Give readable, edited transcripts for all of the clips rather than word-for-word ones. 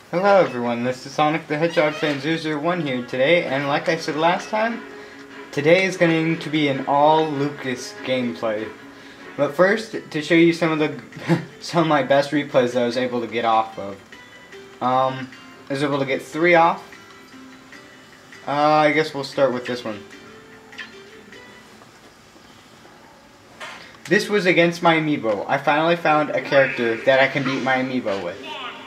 Hello everyone, this is Sonic the Hedgehog fan 001 here today, and like I said last time, today is going to be an all Lucas gameplay. But first, to show you some of my best replays that I was able to get off of. I was able to get 3 off. I guess we'll start with this one. This was against my amiibo. I finally found a character that I can beat my amiibo with.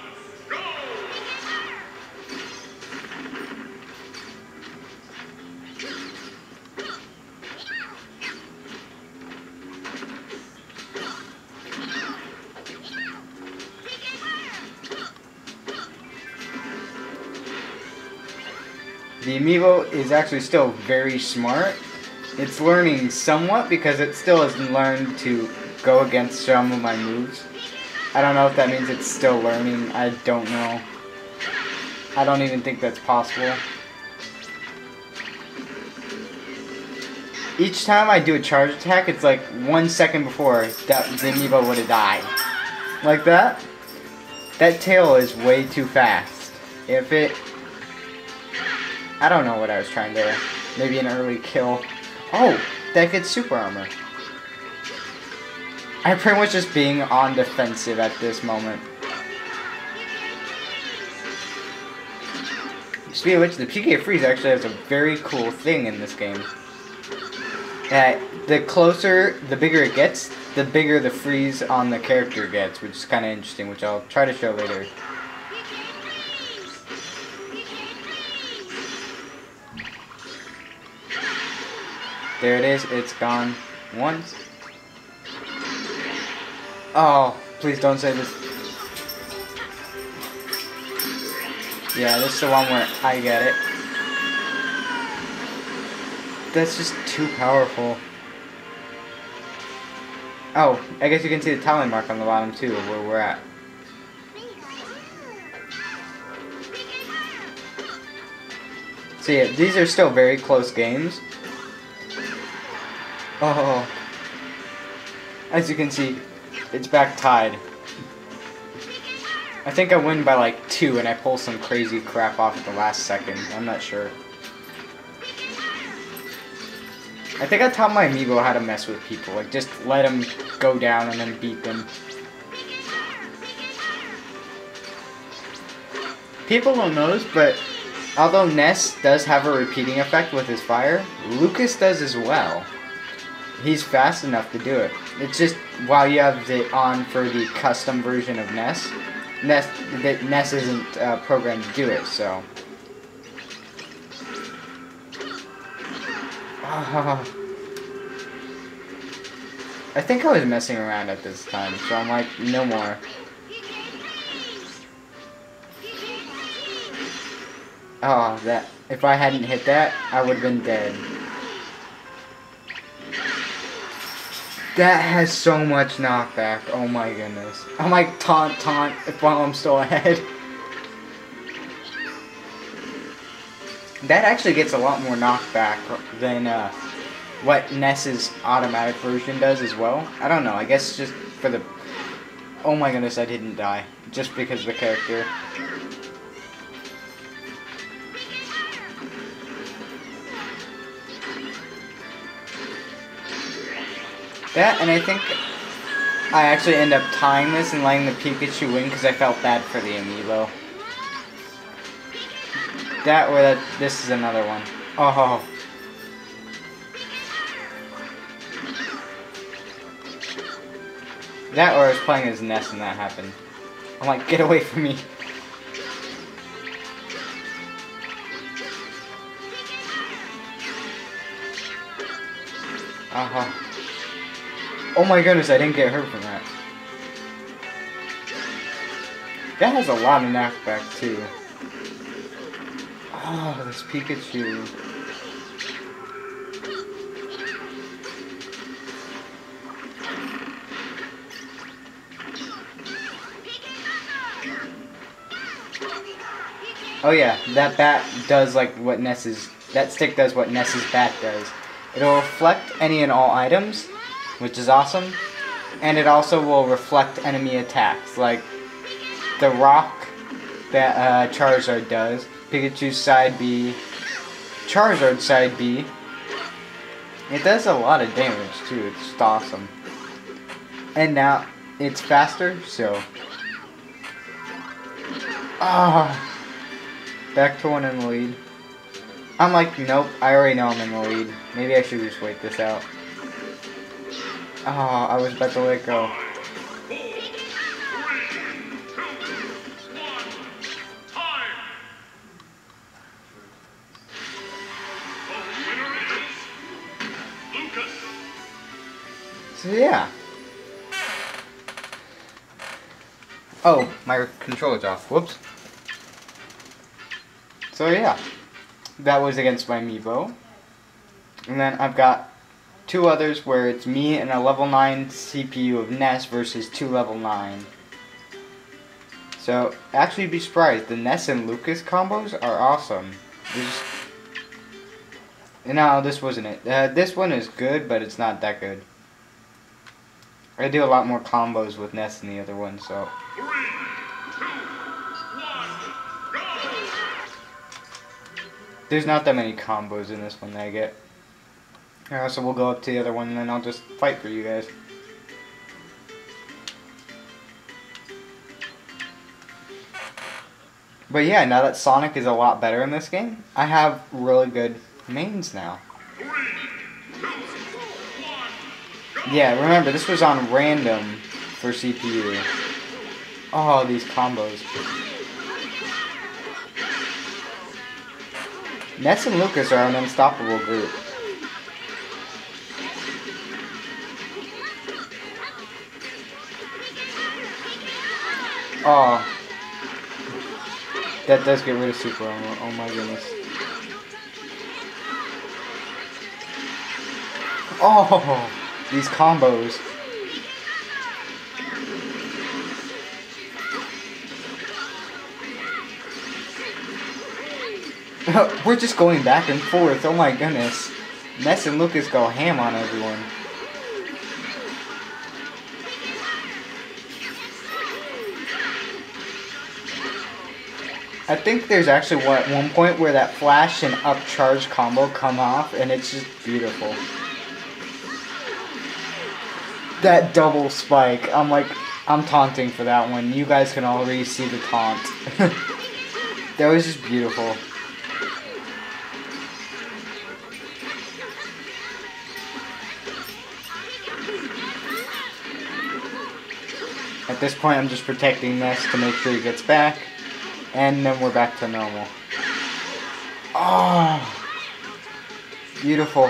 The amiibo is actually still very smart. It's learning somewhat because it still hasn't learned to go against some of my moves. I don't know if that means it's still learning. I don't know. I don't even think that's possible. Each time I do a charge attack, it's like 1 second before that the amiibo would have died. Like that? That tail is way too fast. If it... I don't know what I was trying to... Maybe an early kill. Oh! That gets super armor. I'm pretty much just being on defensive at this moment. Speaking of which, the PK Freeze actually has a very cool thing in this game. The closer, the bigger it gets, the bigger the freeze on the character gets, which is kind of interesting, which I'll try to show later. There it is, it's gone once. Oh, please don't say this. Yeah, this is the one where I get it. That's just too powerful. Oh, I guess you can see the tally mark on the bottom too, of where we're at. So yeah, these are still very close games. Oh, as you can see, it's back tied. I think I win by like 2 and I pull some crazy crap off at the last second. I'm not sure. I think I taught my amiibo how to mess with people. Like, just let them go down and then beat them. People don't know this, but although Ness does have a repeating effect with his fire, Lucas does as well. He's fast enough to do it. It's just while you have it on for the custom version of Ness isn't programmed to do it, so. I think I was messing around at this time, so I'm like, no more. Oh, that. If I hadn't hit that, I would have been dead. That has so much knockback. Oh my goodness. I'm like taunt while I'm still ahead. That actually gets a lot more knockback than what Ness's automatic version does as well. I don't know. I guess just for the... Oh my goodness, I didn't die. Just because of the character. That, and I think I actually end up tying this and letting the Pikachu win because I felt bad for the amiibo. That or that, this is another one. Oh. That or I was playing as Ness and that happened. I'm like, get away from me. Oh my goodness, I didn't get hurt from that. That has a lot of knockback too. Oh, this Pikachu. Oh yeah, that bat does like what Ness's... That stick does what Ness's bat does. It'll reflect any and all items, which is awesome. And it also will reflect enemy attacks. Like, the rock that Charizard does. Pikachu side B, Charizard side B. It does a lot of damage too, it's just awesome. And now it's faster, so... back to 1 in the lead. I'm like, nope, I already know I'm in the lead. Maybe I should just wait this out. I was about to let it go. So yeah. Oh, my controller's off. Whoops. So yeah. That was against my Mevo. And then I've got 2 others where it's me and a level 9 CPU of Ness versus 2 level 9. So, actually be surprised, the Ness and Lucas combos are awesome. No, this wasn't it. This one is good, but it's not that good. I do a lot more combos with Ness than the other one, so... 3, 2, 1, go! There's not that many combos in this one that I get. So we'll go up to the other one and then I'll just fight for you guys. But yeah, now that Sonic is a lot better in this game, I have really good mains now. 3, 2, 1, go! Yeah, remember, this was on random for CPU. Oh, these combos. Ness and Lucas are an unstoppable group. Oh. That does get rid of Super Armor. Oh my goodness. Oh! These combos. We're just going back and forth. Oh my goodness. Ness and Lucas go ham on everyone. I think there's actually one point where that flash and up charge combo come off, and it's just beautiful. That double spike, I'm taunting for that one. You guys can already see the taunt. That was just beautiful. At this point, I'm just protecting Ness to make sure he gets back. And then we're back to normal. Oh, beautiful.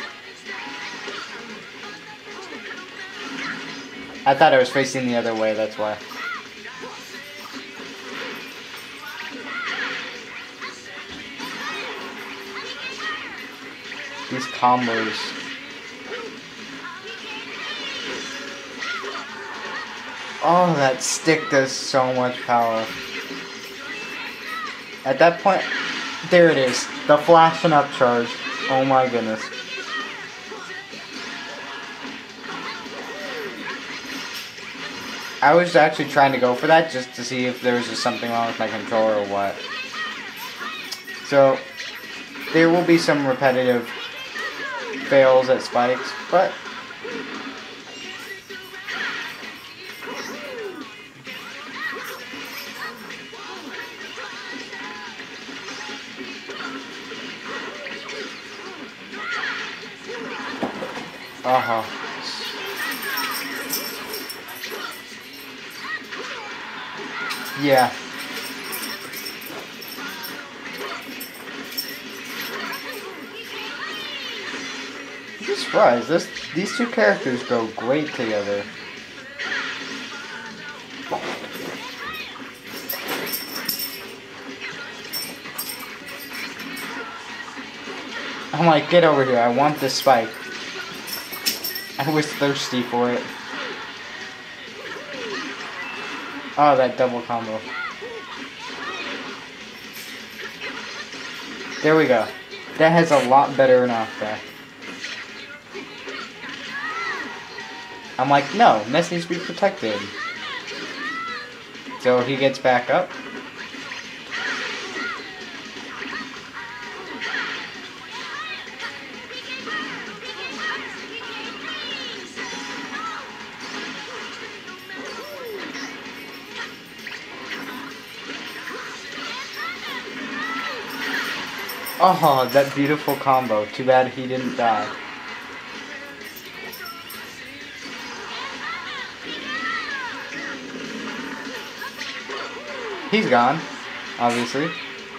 I thought I was facing the other way, that's why. These combos. Oh, that stick does so much power. At that point, there it is. The flash and up charge. Oh my goodness. I was actually trying to go for that just to see if there was just something wrong with my controller or what. So, there will be some repetitive fails at spikes, but... Yeah. I'm just surprised. These two characters go great together. I'm like, get over here. I want this spike. I was thirsty for it. Oh, that double combo. There we go. That has a lot better knockback. I'm like, no, Ness needs to be protected. So he gets back up. Oh, that beautiful combo. Too bad he didn't die. He's gone, obviously.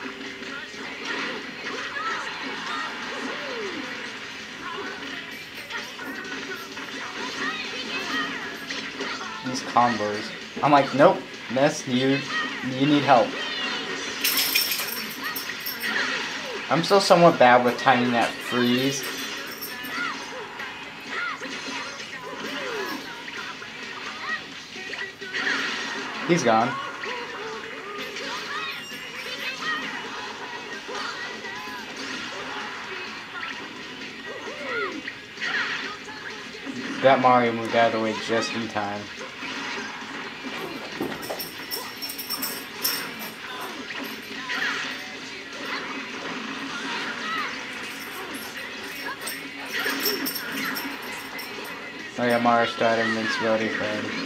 These combos. I'm like, nope, Ness, you need help. I'm still somewhat bad with timing that freeze. He's gone. That Mario moved out of the way just in time. Oh yeah, Mario started invincibility for him.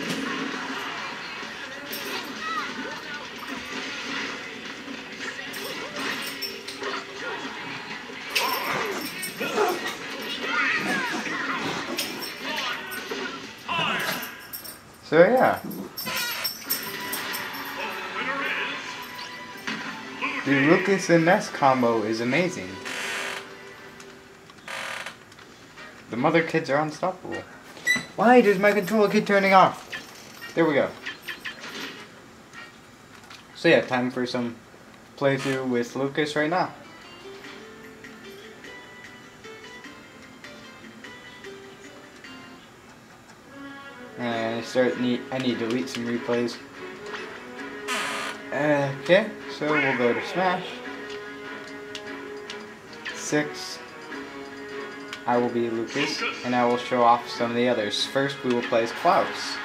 So yeah. The Lucas and Ness combo is amazing. The mother kids are unstoppable. Why does my controller keep turning off? There we go. So yeah, time for some playthrough with Lucas right now. And I need to delete some replays. Okay, so we'll go to Smash. 6. I will be Lucas, and I will show off some of the others. First, we will play as Klaus.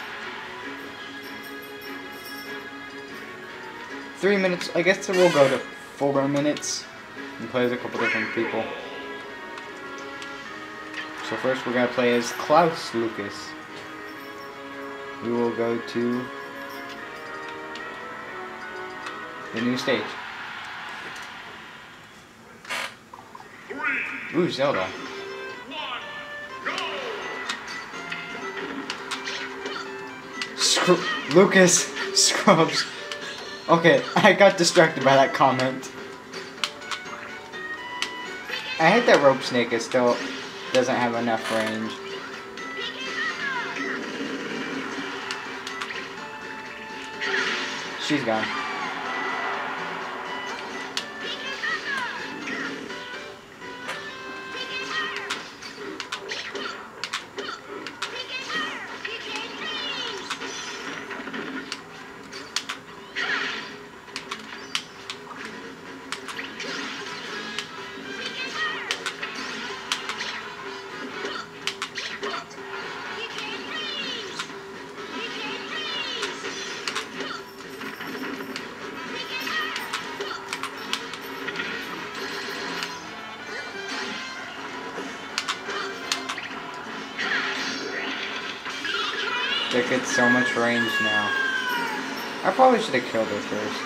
3 minutes, I guess we'll go to 4 minutes and play as a couple different people. So first we're going to play as Klaus Lucas. We will go to the new stage. Ooh, Zelda. Lucas Scrubs. Okay, I got distracted by that comment. I hate that Rope Snake is still doesn't have enough range. She's gone. They get so much range now. I probably should have killed her first.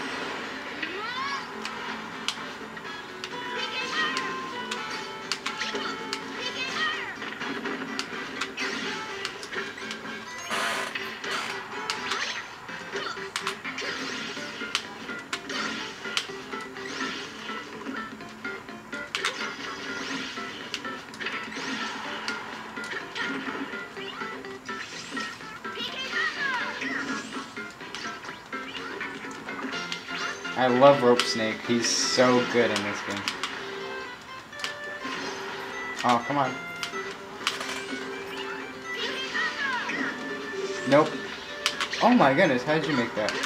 I love Rope Snake. He's so good in this game. Oh, come on. Nope. Oh my goodness, how did you make that?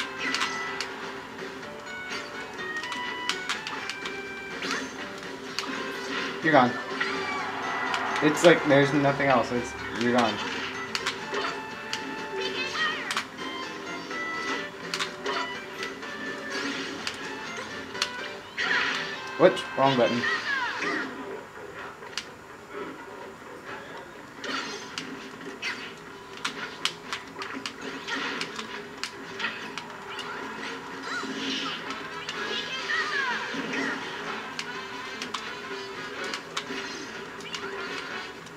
You're gone. It's like there's nothing else. You're gone. Whoops, wrong button.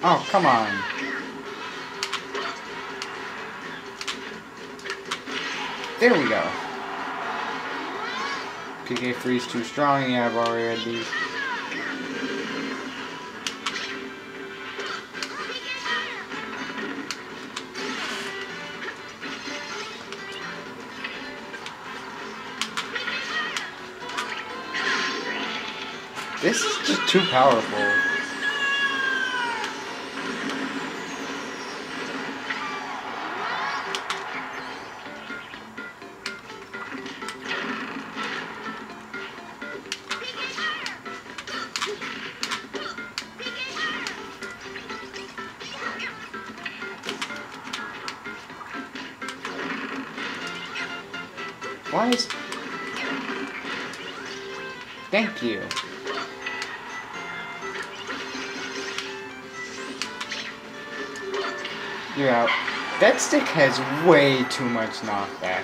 Oh, come on. There we go. PK freeze too strong. Yeah, I've already read these. This is just too powerful. Why is... Thank you. You're out. That stick has way too much knockback.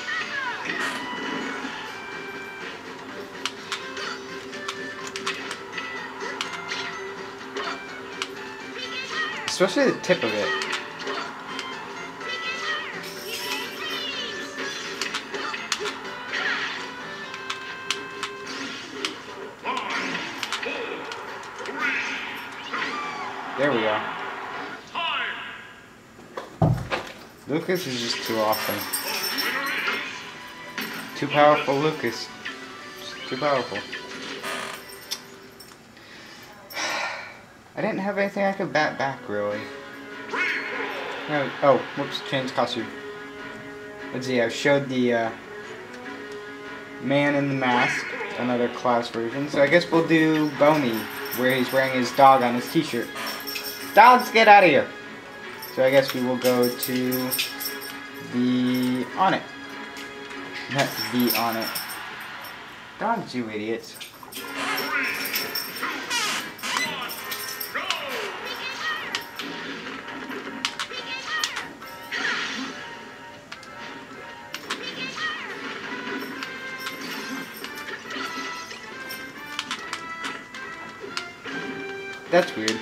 Especially the tip of it. There we go. Lucas is just too awesome. Too powerful, Lucas. Just too powerful. I didn't have anything I could bat back, really. No, oh, whoops, change costume. Let's see, I showed the man in the mask, another class version. So I guess we'll do Bomi, where he's wearing his dog on his t-shirt. Dogs, get out of here! So I guess we will go to the Onett. Not the Onett. Dogs, you idiots. That's weird.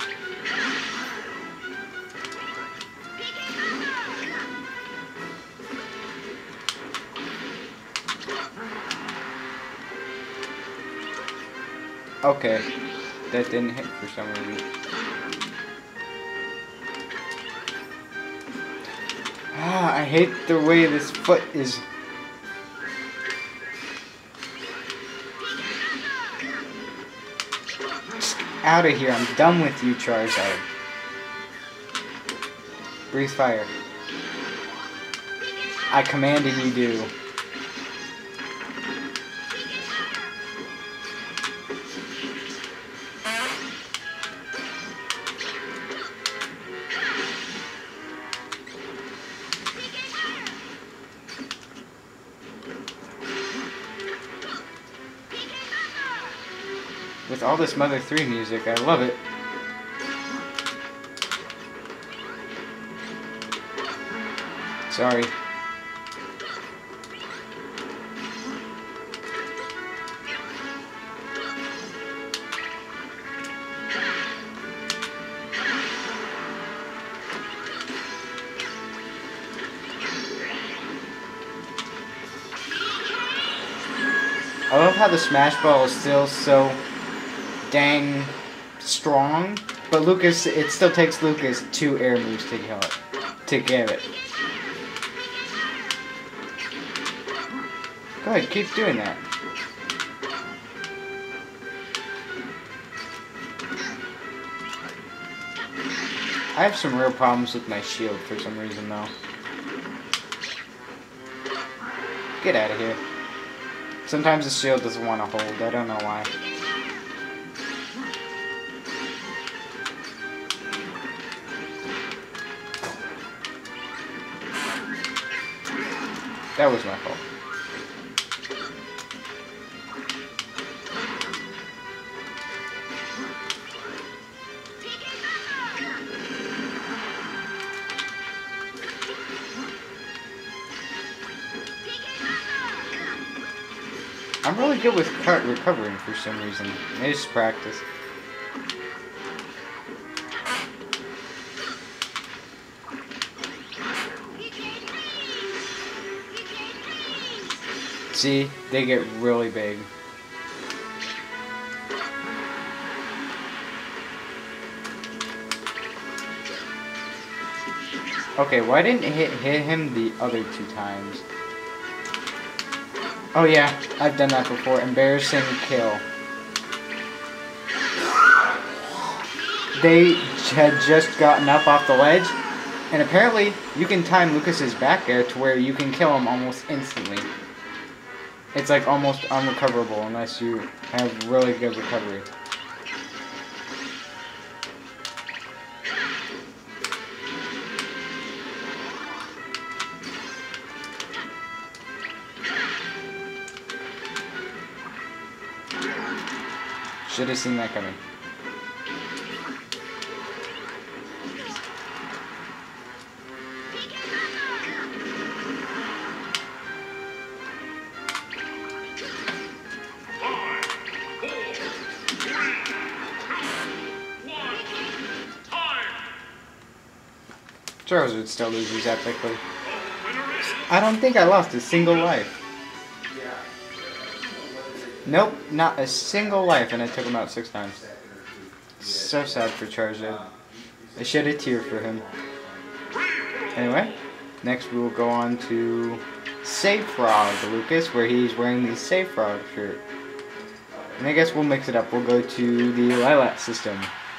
Okay, that didn't hit for some reason. Ah, I hate the way this foot is. Just out of here, I'm done with you, Charizard. Breathe fire. I command and you do. With all this Mother 3 music, I love it. Sorry. I love how the Smash Ball is still so dang strong, but Lucas, it still takes Lucas 2 air moves to kill it, to get it. Go ahead, keep doing that. I have some real problems with my shield for some reason though. Get out of here. Sometimes the shield doesn't want to hold, I don't know why. That was my fault. I'm really good with recovering for some reason. Maybe just practice. See, they get really big. Okay, why didn't it hit him the other 2 times? Oh yeah, I've done that before. Embarrassing kill. They had just gotten up off the ledge, and apparently you can time Lucas's back air to where you can kill him almost instantly. It's like almost unrecoverable unless you have really good recovery. Should have seen that coming. Charizard still loses epically. I don't think I lost a single life. Nope, not a single life, and I took him out 6 times. So sad for Charizard. I shed a tear for him. Anyway, next we will go on to Save Frog Lucas, where he's wearing the Save Frog shirt. And I guess we'll mix it up. We'll go to the Lilac system.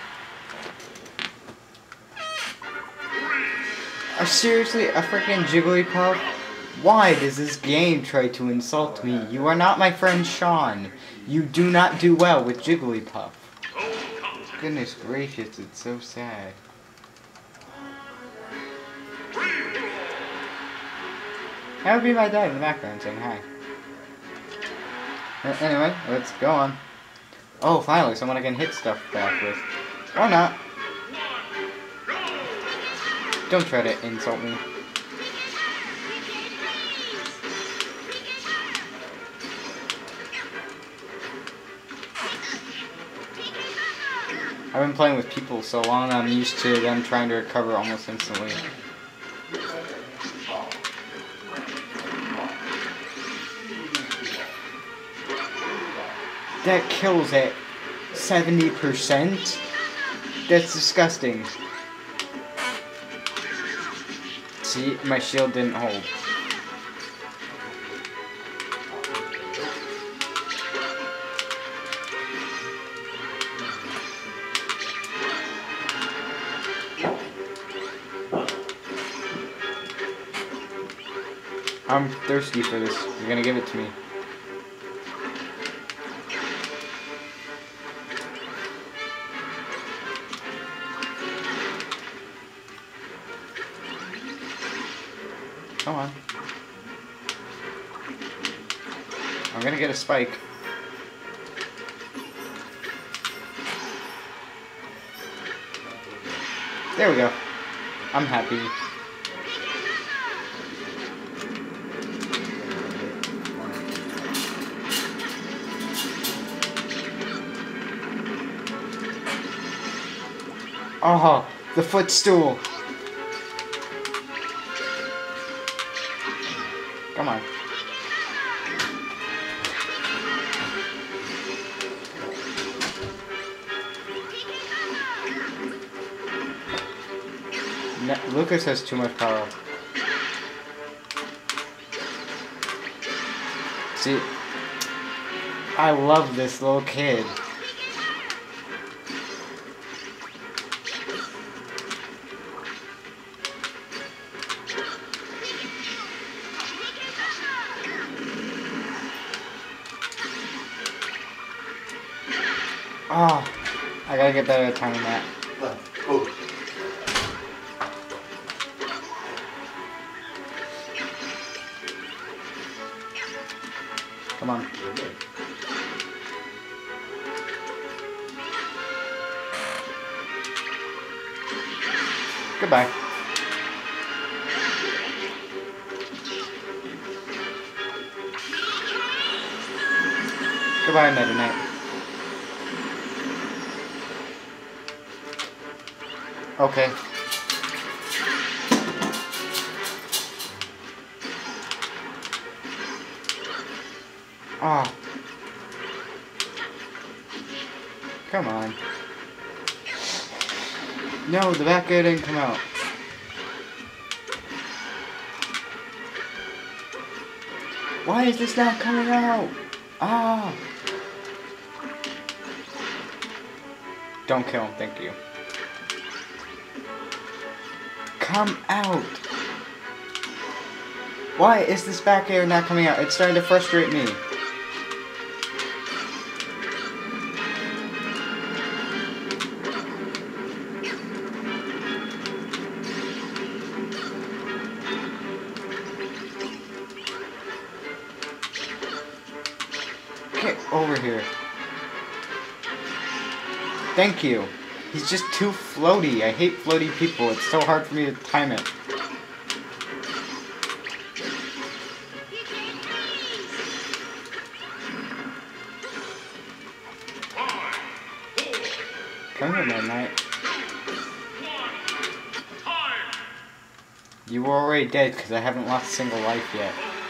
Seriously, a freaking Jigglypuff? Why does this game try to insult me? You are not my friend Sean. You do not do well with Jigglypuff. Goodness gracious, it's so sad. That would be my dad in the background saying hi. Anyway, let's go on. Oh, finally, someone I can hit stuff back with. Or not. Don't try to insult me. I've been playing with people so long, I'm used to them trying to recover almost instantly. That kills at 70%? That's disgusting. See, my shield didn't hold. I'm thirsty for this. You're gonna give it to me. Come on. I'm gonna get a spike. There we go. I'm happy. Oh, the footstool. Come on. Lucas has too much power. See, I love this little kid. Oh, I gotta get better at timing that. Come on. Goodbye. Goodbye, Meta Knight. Okay. Ah. Come on. No, the back air didn't come out. Why is this not coming out? Ah. Don't kill him, thank you. Come out. Why is this back air not coming out? It's starting to frustrate me. Get over here. Thank you. He's just too floaty. I hate floaty people. It's so hard for me to time it. Come here, Midnight. You were already dead because I haven't lost a single life yet.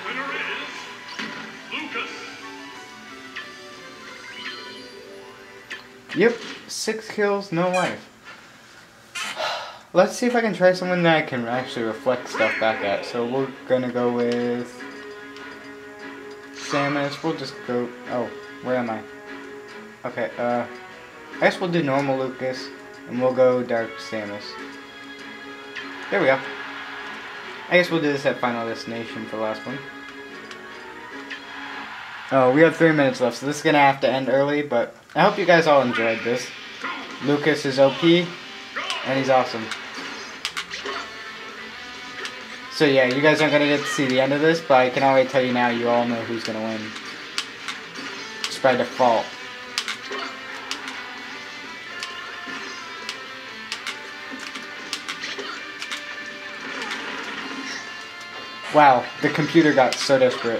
Yep, 6 kills, no life. Let's see if I can try someone that I can actually reflect stuff back at. So we're gonna go with Samus. We'll just go. Oh, where am I? Okay, I guess we'll do normal Lucas, and we'll go Dark Samus. There we go. I guess we'll do this at Final Destination for the last one. Oh, we have 3 minutes left, so this is gonna have to end early, but I hope you guys all enjoyed this. Lucas is OP, and he's awesome. So yeah, you guys aren't gonna get to see the end of this, but I can already tell you now, you all know who's gonna win. Just by default. Wow, the computer got so desperate.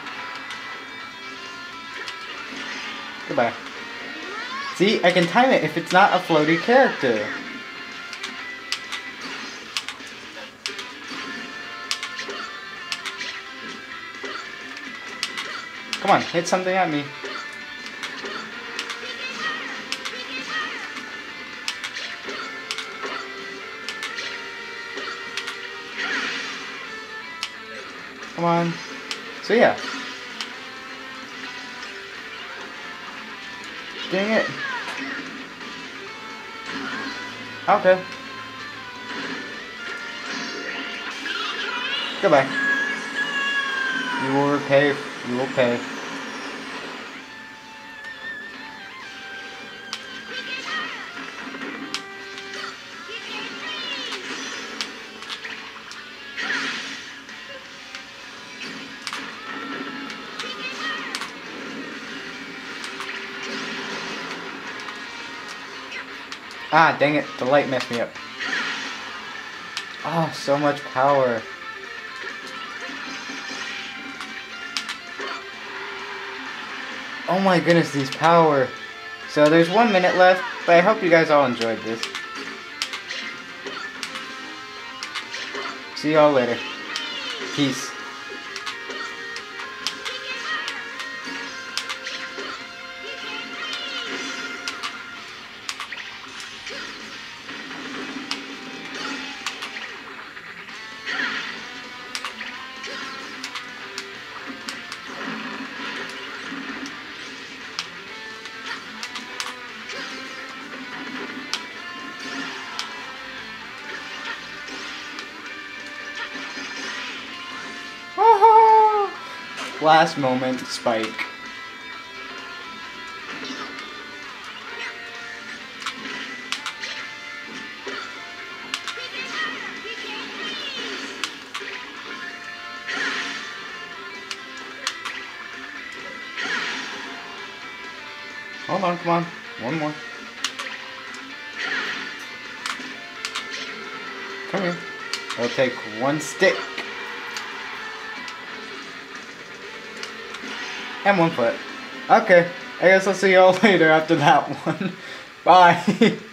Goodbye. See, I can time it if it's not a floaty character. Come on, hit something at me. Come on. So yeah. Dang it. Okay. Goodbye. You will repay. You will pay. Ah, dang it. The light messed me up. Oh, so much power. Oh my goodness, these power. So there's 1 minute left, but I hope you guys all enjoyed this. See y'all later. Peace. Last moment spike. Hold on, come on. One more. Come here. It'll take one stick. And 1 foot. Okay, I guess I'll see y'all later after that one. Bye.